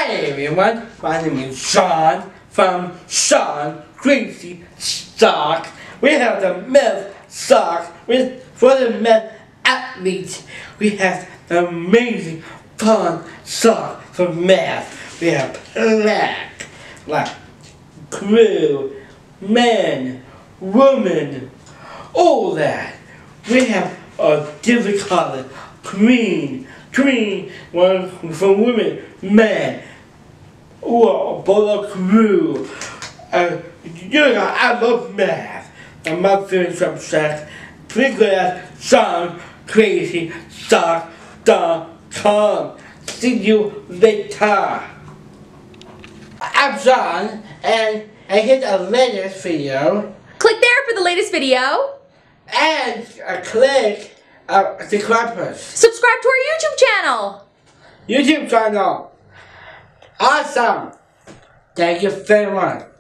Hi everyone, my name is Sean from Sean Crazy Sock. We have the Myth Sock for the Myth athletes. We have the amazing fun sock for math. We have black, crew, men, woman, all that. We have a different color, green, one for women, men. Whoa, both are crew. I love math. I'm not feeling some sex. Please go to SeanCrazySock.com. See you later. I'm Sean, and here's the latest video. Click there for the latest video. And click subscribe us. Subscribe to our YouTube channel. YouTube channel. Awesome. Thank you very much.